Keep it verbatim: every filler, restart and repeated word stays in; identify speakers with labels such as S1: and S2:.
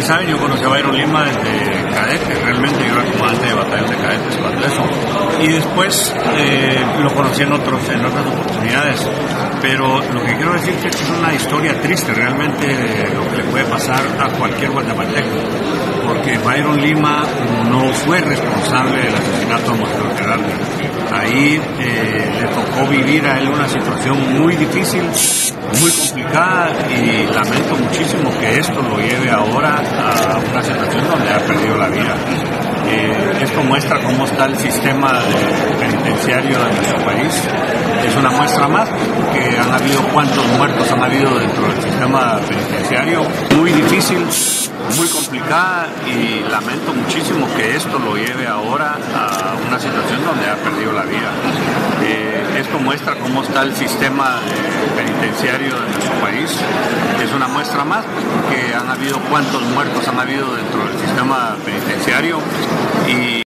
S1: ustedes saben, yo conocí a Byron Lima desde cadete, realmente yo era comandante de batallón de cadetes cuando eso. Y después eh, lo conocí en, otros, en otras oportunidades. Pero lo que quiero decir es que es una historia triste realmente de lo que le puede pasar a cualquier guatemalteco. Porque Byron Lima no fue responsable del asesinato de Monseñor Gerardo. Ahí eh, le tocó vivir a él una situación muy difícil, muy complicada, y lamento muchísimo que esto lo lleve ahora a una situación donde ha perdido la vida. Eh, esto muestra cómo está el sistema penitenciario de nuestro país. Es una muestra más que han habido cuántos muertos han habido dentro del sistema penitenciario. Muy difícil, muy complicada, y lamento muchísimo que esto lo lleve ahora a una situación donde ha perdido la vida. Eh, esto muestra cómo está el sistema penitenciario de nuestro país. Es una muestra más que han habido cuántos muertos han habido dentro del sistema penitenciario. Y